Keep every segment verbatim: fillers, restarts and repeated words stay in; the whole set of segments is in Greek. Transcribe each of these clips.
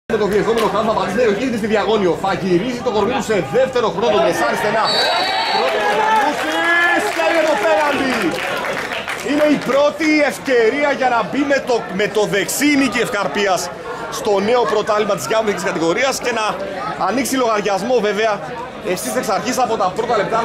Με το διερχόμενο χάμα πατήσει περιοχή στη διαγώνιο. Θα γυρίζει το κορμί του σε δεύτερο χρόνο. Μεσάρι στενά. Πρώτο Κοντανούσης. Κάνει το πέναντι. Είναι η πρώτη ευκαιρία για να μπει με το, με το δεξί νίκη Ευκαρπίας στο νέο πρωτάθλημα της γάμου κατηγορίας και να ανοίξει λογαριασμό βέβαια εσείς εξ αρχής από τα πρώτα λεπτά.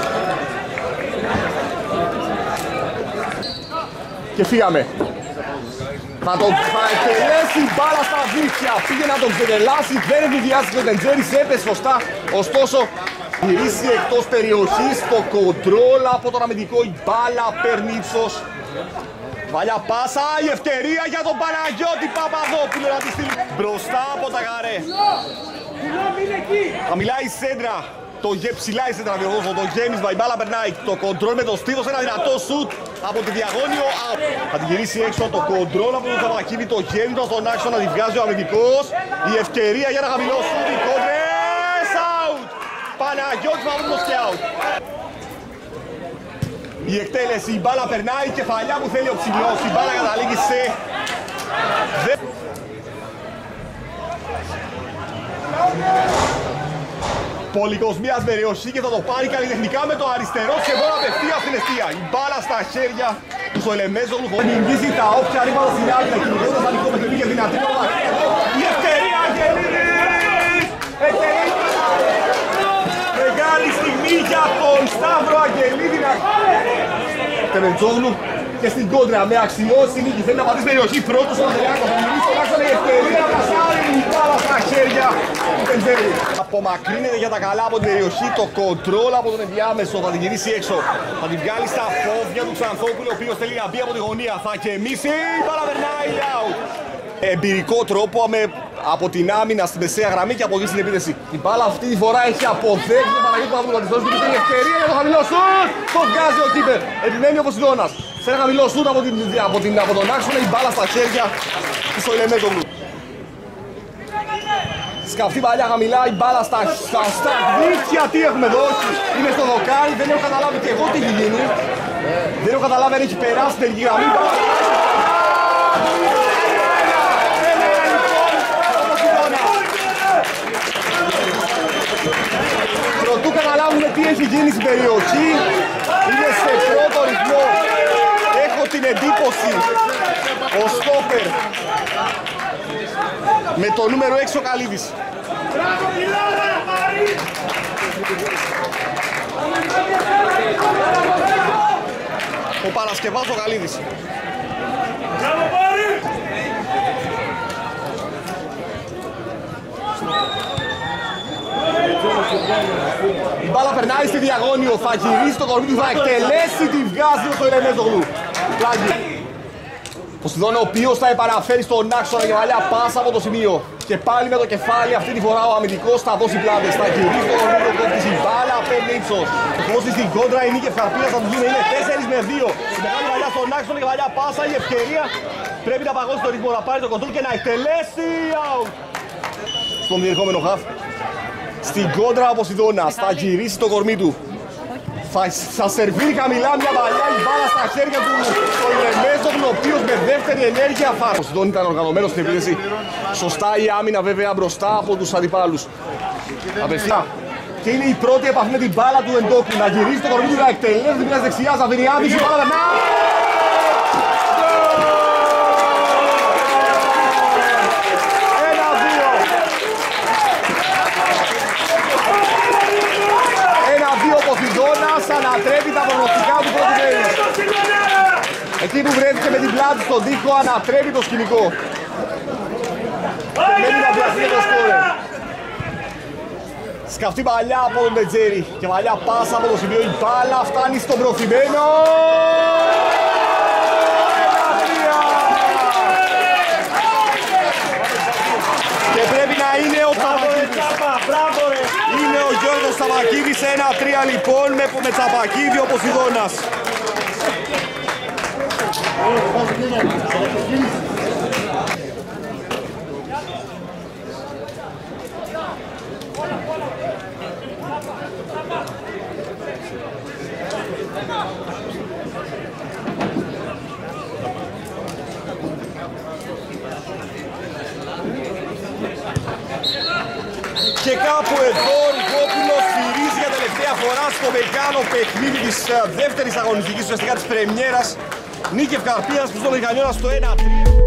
Και φύγαμε. Θα τον θα εκτελέσει μπάλα στα δίχτυα, πήγε να τον ξεγελάσει, δεν ενδιάστηκε ο Τεντζέρης, έπεσε σωστά, ωστόσο γυρίσει εκτός περιοχής, το κοντρόλ από τον αμυντικό, η μπάλα παίρνει ύψος. Βαλιά πάσα, η ευκαιρία για τον Παναγιώτη Παπαδόπουλο να τη στείλει μπροστά από τα Γαρέ. Χαμηλά η σέντρα, το γε ψηλά η σέντρα διορθώσω, το γέμισμα, η μπάλα περνάει, το κοντρόλ με το στίβος, ένα δυνατό σουτ από τη διαγώνιο. Θα τη γυρίσει έξω το κοντρόλ από τον Σαββακίδη, το γέμισμα στον άξονα, τη βγάζει ο αμυντικός. Η ευκαιρία για ένα χαμηλό σουτ, οι κόντρες, out! Παναγιώτης Παπαδόπουλος και out. Η εκτέλεση, η μπάλα περνάει, η κεφαλιά που θέλει ο ψηλός, η μπάλα καταλήγει σε... Πολυκοσμίας περιοχή και θα το πάρει καλλιτεχνικά με το αριστερό σχεδόν απευθείας στην αιστεία. Η μπάλα στα χέρια του Σολεμέζογλου. Μιμίζει τα όποια ρήματα στην άλλη, κινητώντας ανοιχτό παιχνίδι και δυνατή. Η ευκαιρία Αγγελίδης! Μεγάλη στιγμή για τον Σταύρο Αγγελίδη. Τεμεντζόγλου και στην κόντρα με αξιώσει νίκη. Θέλει να πατήσει περιοχή πρώτος ο Ανδρεάκος. Θα μιλήσει στον άξονα η ευκαιρία να σάρει η μπάλα στα χέρια του Τεντζέρη. Απομακρύνεται για τα καλά από την περιοχή, το κοντρόλ από τον ενδιάμεσο. Θα την γυρίσει έξω. Θα την βγάλει στα φόβια του Ξανθόπουλου, ο οποίος θέλει να μπει από τη γωνία. Θα κεμίσει, η μπάλα περνάει out. Εμπειρικό τρόπο με, από την άμυνα στη μεσαία γραμμή και από εκεί στην επίθεση. Η μπάλα αυτή τη φορά έχει αποδέχει τον Παναγιώτη Παπαδόπουλο. Θα τη δώσει η ευκαιρία για το χαμηλό σουτ. Το βγάζει ο κύπερ. Επιμένει ο Ποσειδώνας. Σε ένα χαμηλό σουτ από, την, από, την, από τον άξονα, η μπάλα στα χέρια του Σολεμέζογλου. Σκαφτεί παλιά χαμηλά, η μπάλα στα, στα, στα δίχτυα. Τι έχουμε εδώ, όχι. Είναι στο δοκάρι, δεν έχω καταλάβει και εγώ τι έχει γίνει. Δεν έχω καταλάβει αν έχει περάσει την τελική γραμμή. Προτού καταλάβουμε τι έχει γίνει στην περιοχή, είναι σε πρώτο ρυθμό. Έχω την εντύπωση ο στόπερ με το νούμερο έξι ο Καλίδης. Ο Παρασκευάς ο Καλίδης. Η μπάλα περνάει στη διαγώνιο, θα γυρίσει το κορμί του, θα εκτελέσει, τη βγάζει ο Σολεμέζογλου. Πλάγι. Ποσειδώνα ο οποίος θα επαναφέρει στον άξονα για μαλλιά πάσα από το σημείο. Και πάλι με το κεφάλι, αυτή τη φορά ο αμυντικός θα δώσει πλάτες. Θα γυρίσει το κορμί του, κόψει η μπάλα, παίρνει ύψος. Δώσει στην κόντρα, η νίκη Ευκαρπίας θα του γίνει, είναι τέσσερα με δύο. Η μεγάλη μαλλιά στον άξονα και μαλλιά πάσα, η ευκαιρία πρέπει να παγώσει το ρυθμό, να πάρει το κοντρόλ και να εκτελέσει. Out. Στον διερχόμενο χαφ. Στην κόντρα ο Ποσειδώνας, θα γυρίσει το κορμί του. Θα, θα σερβίρει χαμηλά μια παλιά, η μπάλα στα χέρια του Σολεμέζογλου, ο οποίος με δεύτερη ενέργεια θα... Ο Ποσειδώνης ήταν οργανωμένος στην επίθεση. Σωστά η άμυνα βέβαια μπροστά από τους αντιπάλους. Απευθεία. Και είναι η πρώτη επαφή με την μπάλα του Εντόκου. Να γυρίσει το κορμί του, να εκτελέσει την πίνα δεξιά, Ζαβιριάδης, η μπάλα περνά. Ανατρέπει τα προγνωστικά του πρώτου μέρους. Εκεί που βρέθηκε με την πλάτη στον τοίχο, ανατρέπει το σκηνικό. Μένει να διαθέτει το σκόρερ. Σκαφτεί παλιά από τον Τεντζέρη και παλιά πάσα από το σημείο. Η μπάλα φτάνει στον προθυμένο. Και πρέπει να είναι ο Τσαπακίδης. Είναι ο Γιώργος Τσαπακίδης, ένα τρία λοιπόν με, με Τσαπακίδη ο Ποσειδώνας. Και κάπου εδώ ο Ριγόπουλος σφυρίζει για τελευταία φορά στο μεγάλο παιχνίδι της δεύτερης αγωνιστικής, ουσιαστικά της πρεμιέρας. Νίκη Ευκαρπίας προς τον Λεγανιώνα στο ένα τρία.